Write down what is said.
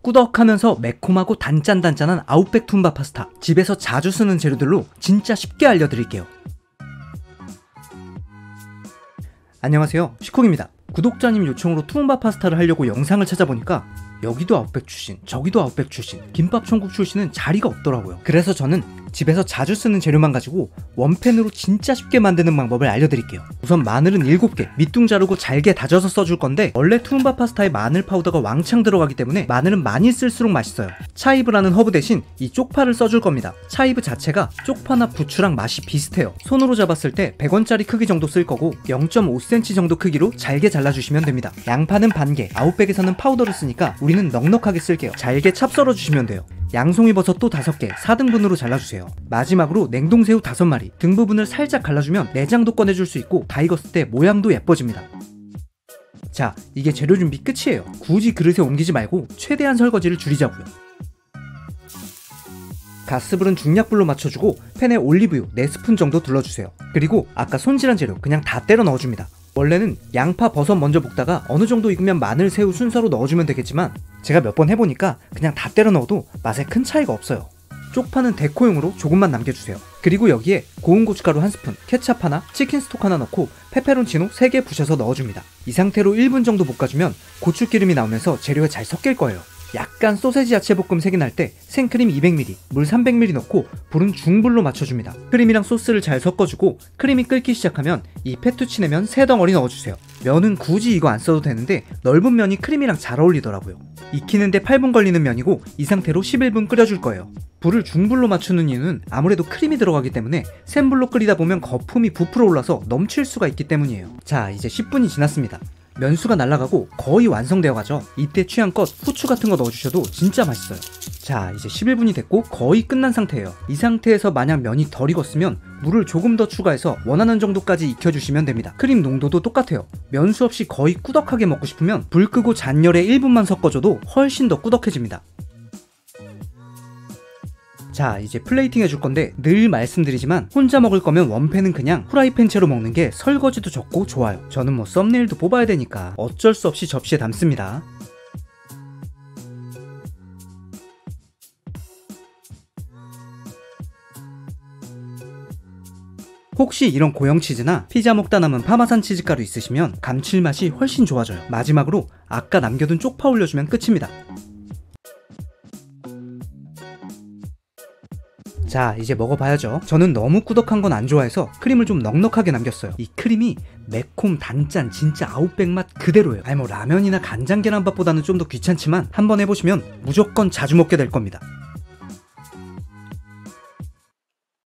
꾸덕하면서 매콤하고 단짠단짠한 아웃백 툰바 파스타, 집에서 자주 쓰는 재료들로 진짜 쉽게 알려드릴게요. 안녕하세요, 시콕입니다. 구독자님 요청으로 투움바 파스타를 하려고 영상을 찾아보니까 여기도 아웃백 출신, 저기도 아웃백 출신, 김밥 천국 출신은 자리가 없더라고요. 그래서 저는 집에서 자주 쓰는 재료만 가지고 원팬으로 진짜 쉽게 만드는 방법을 알려드릴게요. 우선 마늘은 7개, 밑둥 자르고 잘게 다져서 써줄 건데 원래 투움바 파스타에 마늘 파우더가 왕창 들어가기 때문에 마늘은 많이 쓸수록 맛있어요. 차이브라는 허브 대신 이 쪽파를 써줄 겁니다. 차이브 자체가 쪽파나 부추랑 맛이 비슷해요. 손으로 잡았을 때 100원짜리 크기 정도 쓸 거고 0.5cm 정도 크기로 잘게 잘라주시면 됩니다. 양파는 반개, 아웃백에서는 파우더를 쓰니까 우리는 넉넉하게 쓸게요. 잘게 찹 썰어주시면 돼요. 양송이 버섯도 5개, 4등분으로 잘라주세요. 마지막으로 냉동새우 5마리, 등 부분을 살짝 갈라주면 내장도 꺼내줄 수 있고 다 익었을 때 모양도 예뻐집니다. 자, 이게 재료 준비 끝이에요. 굳이 그릇에 옮기지 말고 최대한 설거지를 줄이자고요. 가스불은 중약불로 맞춰주고 팬에 올리브유 4스푼 정도 둘러주세요. 그리고 아까 손질한 재료 그냥 다 때려 넣어줍니다. 원래는 양파, 버섯 먼저 볶다가 어느 정도 익으면 마늘, 새우 순서로 넣어주면 되겠지만 제가 몇 번 해보니까 그냥 다 때려 넣어도 맛에 큰 차이가 없어요. 쪽파는 데코용으로 조금만 남겨주세요. 그리고 여기에 고운 고춧가루 1스푼, 케찹 하나, 치킨 스톡 하나 넣고 페페론치노 3개 부셔서 넣어줍니다. 이 상태로 1분 정도 볶아주면 고추기름이 나오면서 재료에 잘 섞일 거예요. 약간 소세지 야채 볶음 색이 날 때 생크림 200ml, 물 300ml 넣고 불은 중불로 맞춰줍니다. 크림이랑 소스를 잘 섞어주고 크림이 끓기 시작하면 이 페투치네 면 3덩어리 넣어주세요. 면은 굳이 이거 안 써도 되는데 넓은 면이 크림이랑 잘 어울리더라고요. 익히는데 8분 걸리는 면이고 이 상태로 11분 끓여줄 거예요. 불을 중불로 맞추는 이유는 아무래도 크림이 들어가기 때문에 센 불로 끓이다 보면 거품이 부풀어 올라서 넘칠 수가 있기 때문이에요. 자, 이제 10분이 지났습니다. 면수가 날아가고 거의 완성되어 가죠. 이때 취향껏 후추 같은 거 넣어주셔도 진짜 맛있어요. 자, 이제 11분이 됐고 거의 끝난 상태예요. 이 상태에서 만약 면이 덜 익었으면 물을 조금 더 추가해서 원하는 정도까지 익혀주시면 됩니다. 크림 농도도 똑같아요. 면수 없이 거의 꾸덕하게 먹고 싶으면 불 끄고 잔열에 1분만 섞어줘도 훨씬 더 꾸덕해집니다. 자, 이제 플레이팅 해줄 건데 늘 말씀드리지만 혼자 먹을 거면 원팬은 그냥 후라이팬 채로 먹는 게 설거지도 적고 좋아요. 저는 뭐 썸네일도 뽑아야 되니까 어쩔 수 없이 접시에 담습니다. 혹시 이런 고형 치즈나 피자 먹다 남은 파마산 치즈가루 있으시면 감칠맛이 훨씬 좋아져요. 마지막으로 아까 남겨둔 쪽파 올려주면 끝입니다. 자, 이제 먹어봐야죠. 저는 너무 꾸덕한 건 안 좋아해서 크림을 좀 넉넉하게 남겼어요. 이 크림이 매콤 단짠 진짜 아웃백 맛 그대로예요. 아니 뭐 라면이나 간장 계란밥보다는 좀 더 귀찮지만 한번 해보시면 무조건 자주 먹게 될 겁니다.